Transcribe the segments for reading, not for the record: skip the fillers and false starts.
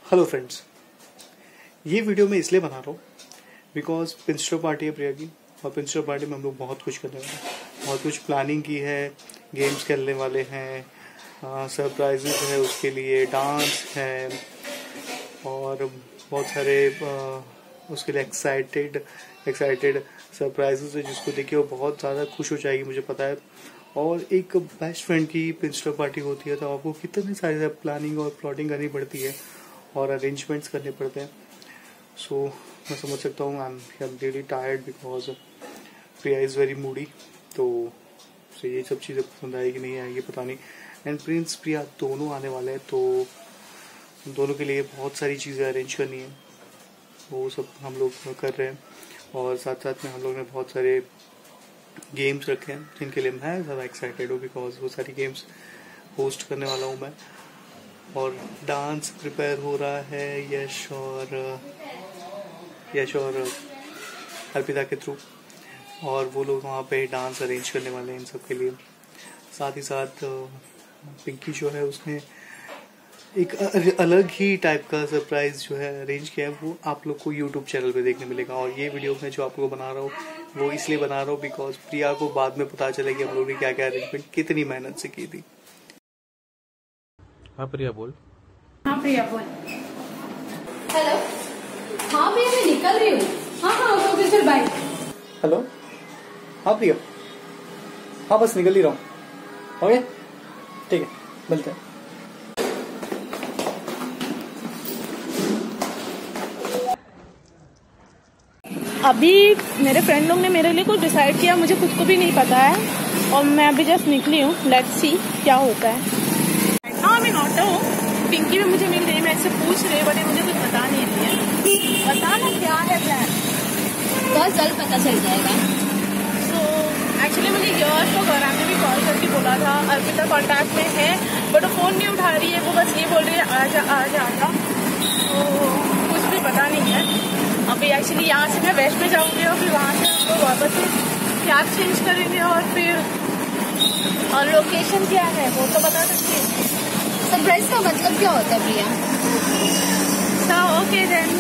Hello friends, ये video मैं इसलिए बना रहा हूँ बिकॉज पिंस्टर पार्टी है प्रिया की। और पिंस्टर पार्टी में हम लोग बहुत कुछ करने वाले हैं, बहुत कुछ प्लानिंग की है, गेम्स खेलने वाले हैं, सरप्राइजेस है उसके लिए, डांस है और बहुत सारे उसके लिए एक्साइटेड सरप्राइजेस है जिसको देखिए वो बहुत ज़्यादा खुश हो जाएगी, मुझे पता है। और एक बेस्ट फ्रेंड की पिंस्टर पार्टी होती है तो आपको कितनी सारी प्लानिंग और प्लॉटिंग करनी पड़ती है और अरेंजमेंट्स करने पड़ते हैं। सो मैं समझ सकता हूँ I am really tired because Priya is very moody. तो ये सब चीज़ें पसंद आएगी नहीं आएगी पता नहीं। एंड प्रिंस प्रिया दोनों आने वाले हैं तो दोनों के लिए बहुत सारी चीज़ें अरेंज करनी है, वो सब हम लोग कर रहे हैं। और साथ साथ में हम लोग ने बहुत सारे गेम्स रखे हैं जिनके लिए मैं ज़्यादा एक्साइटेड हूँ बिकॉज वो सारी गेम्स होस्ट करने वाला हूँ मैं। और डांस प्रिपेयर हो रहा है यश और अर्पिता के थ्रू, और वो लोग वहाँ पे डांस अरेंज करने वाले हैं इन सब के लिए। साथ ही साथ पिंकी जो है उसने एक अलग ही टाइप का सरप्राइज जो है अरेंज किया है, वो आप लोग को यूट्यूब चैनल पे देखने मिलेगा। और ये वीडियो मैं जो आप लोग बना रहा हूँ वो इसलिए बना रहा हूँ बिकॉज प्रिया को बाद में पता चले कि हम लोग ने क्या क्या अरेंजमेंट कितनी मेहनत से की थी। हाँ प्रिया बोल। हाँ प्रिया बोल। हेलो। हाँ भैया मैं निकल रही हूँ। हाँ ओके सर बाय। हेलो। हाँ प्रिया, हाँ बस निकल ही रहा हूँ। ओके ठीक है, मिलते हैं। अभी मेरे फ्रेंड लोग ने मेरे लिए कुछ डिसाइड किया, मुझे खुद को भी नहीं पता है और मैं अभी जस्ट निकली हूँ। लेट्स सी क्या होता है। हाँ मैं ऑटो पिंकी में मुझे मिल रही, मैं इससे पूछ रही बट मुझे कुछ बता नहीं रही है। बताना क्या है प्लान, बहुत जल्द पता चल जाएगा। तो एक्चुअली मुझे यश को घर आने भी कॉल करके बोला था, अर्पिता कॉन्टैक्ट में है बट वो फ़ोन नहीं उठा रही है, वो बस ये बोल रही है आ जा। तो कुछ भी पता नहीं है। अभी एक्चुअली यहाँ से मैं वेस्ट में जाऊँगी और फिर वहाँ से हम लोग वापस से कैब चेंज करेंगे और लोकेशन क्या है वो तो बता सकती है। सरप्राइज का मतलब क्या होता है प्रिया? Okay then.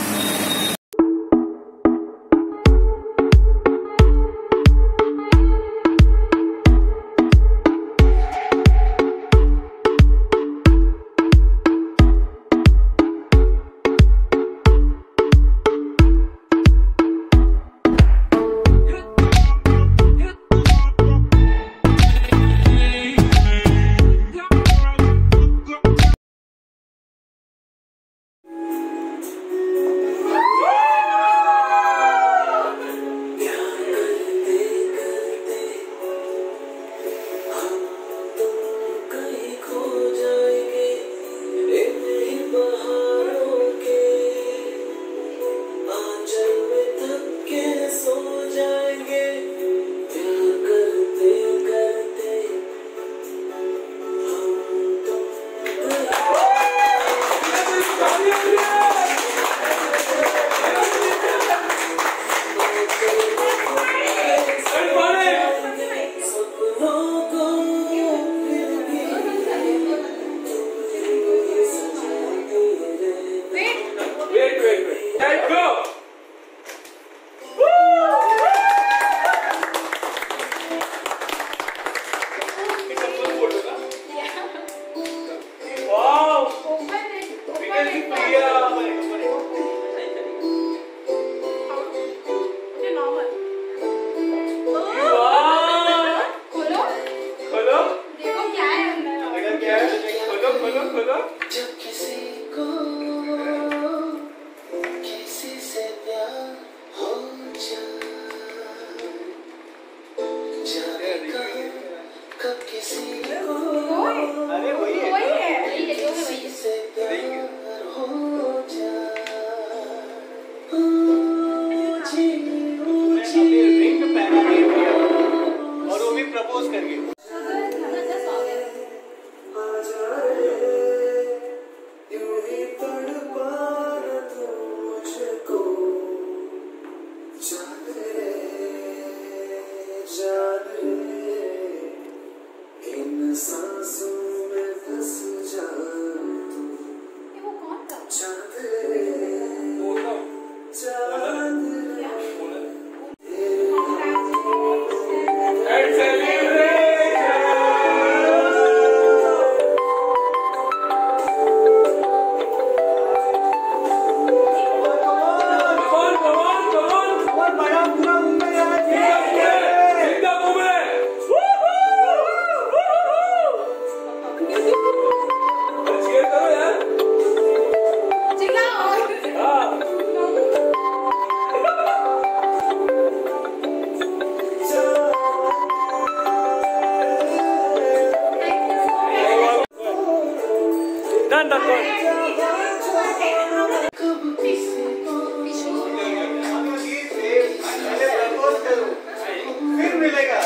फिर मिलेगा।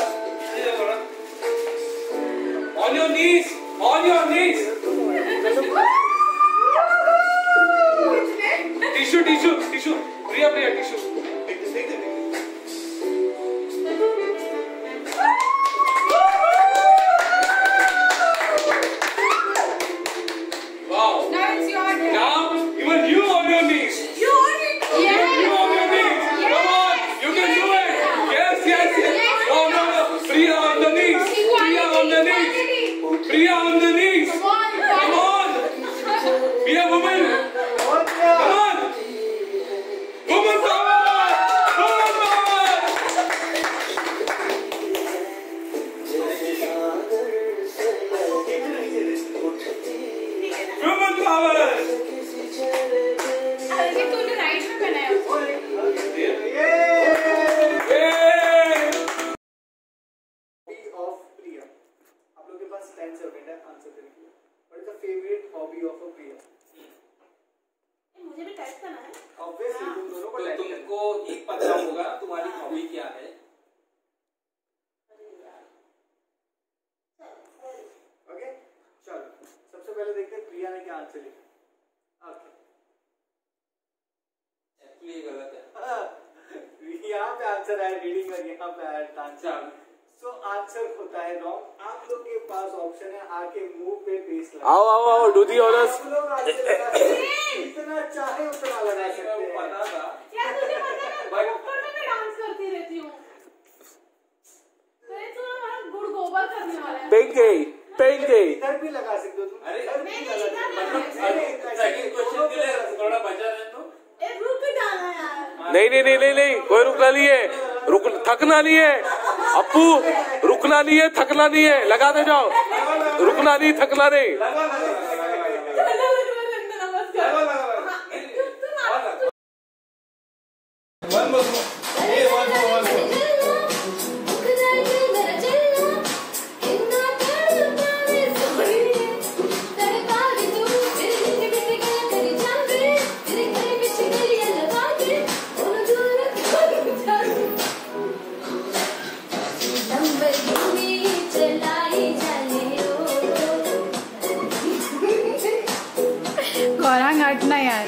On your knees, on your knees. Tissue, tissue, tissue. Priya, tissue. Wow. Now it's your turn. Now, even you on your knees. You on it. Yes. You on your knees. Come on, you can do it. Yes, yes, yes. No, no, no. Priya on the knees. Priya on the knees. Priya on the knees. Come on. Come on. Be a woman. Come on. Woman power. Woman power. Woman power. अरे तूने right में पहना है उसको। Of Priya. आप लोगों के पास 10 second है आंसर करने के लिए। What is the favorite hobby of a Priya? मुझे भी टाइप करना है। Obviously तुम दोनों को तो type तुमको ये पता होगा तुम्हारी हॉबी क्या है। ओके चलो सबसे पहले देखते हैं प्रिया ने क्या आंसर लिखा। ओके एक्चुअली गलत है। यहाँ पे आंसर है रीडिंग और यहाँ पे है आंसर। सो आंसर होता है रॉन्ग। आप लोग के पास ऑप्शन है आके मुंह पे पेस्ट लगा। आओ आओ आओ डू दी ऑनर्स। आप लोग आंसर लगा सकते हैं। जितना चाहे उतना लगा सकते हैं। पता था। क्या तुझे पता है मैं ऊपर में भी डांस करती रहती हूँ। अरे तू हमारा गुड़ गोबर करने वाला है। पेंगे पेंगे। इधर भी लगा सकते हो तुम। अरे इधर भी लगा सकते हो। सेकंड क्वेश्चन के लिए थोड़ा बचा है तो। रुक जाना यार। नहीं नहीं नहीं नहीं नहीं कोई रुकना नहीं है। रुक थकना नहीं है अप्पू। रुकना नहीं है थकना नहीं है लगाते जाओ। रुकना नहीं थकना नहीं। गौरांग हटना यार।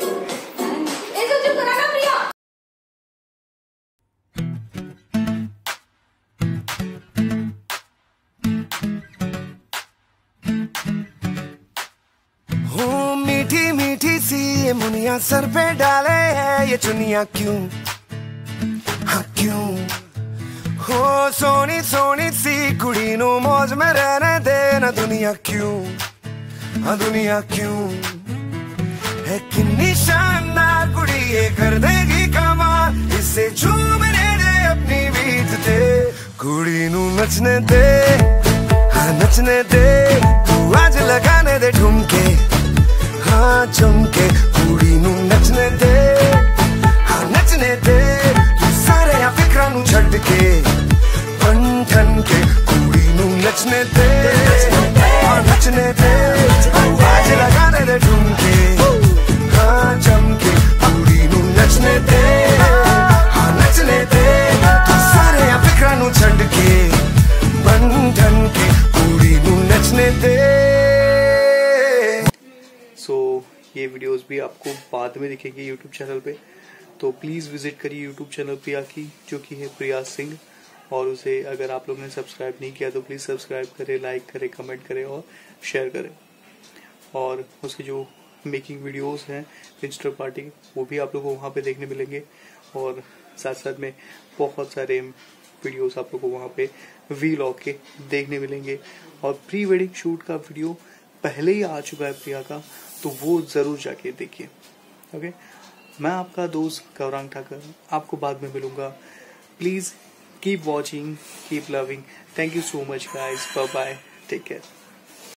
मीठी मीठी सी ये मुनिया सर पे डाले है ये चुनिया क्यों, हाँ क्यों हो सोनी सोनी सी कुड़ी नु मौज में रहने देना दुनिया क्यों, हाँ दुनिया क्यों है कितनी शानदार कुड़ी ये कर देगी कमाल इससे झूमने दे अपनी बीत दे कुड़ी नु नचने दे, हाँ नचने दे तू आज लगाने दे ठुमके, हाँ चमके कुड़ी नु नचने दे, हाँ नचने दे तू सारे या फिक्रा नु छड़ के बन ठन के कुड़ी नु नचने दे, हाँ नचने दे तू आज लगाने दे ठुमके, हाँ चमके कुड़ी नु नचने दे, हाँ नचने दे तू सारे या फिक्रा नु छड़ के बन ठन के कुड़ी नु नचने दे। ये वीडियोस भी आपको बाद में दिखेगी यूट्यूब चैनल पे, तो प्लीज़ विजिट करिए यूट्यूब चैनल प्रिया की जो कि है प्रिया सिंह, और उसे अगर आप लोगों ने सब्सक्राइब नहीं किया तो प्लीज़ सब्सक्राइब करें, लाइक करें, कमेंट करें और शेयर करें। और उसके जो मेकिंग वीडियोस हैं पिंस्टर पार्टी वो भी आप लोगों को वहाँ पे देखने मिलेंगे, और साथ साथ में बहुत सारे वीडियोस आप लोगों को वहाँ पे वीलॉग के देखने मिलेंगे। और प्री वेडिंग शूट का वीडियो पहले ही आ चुका है प्रिया का, तो वो जरूर जाके देखिए। ओके, मैं आपका दोस्त गौरांग ठाकर आपको बाद में मिलूंगा। Please keep watching, keep loving. Thank you so much guys, bye bye, take care.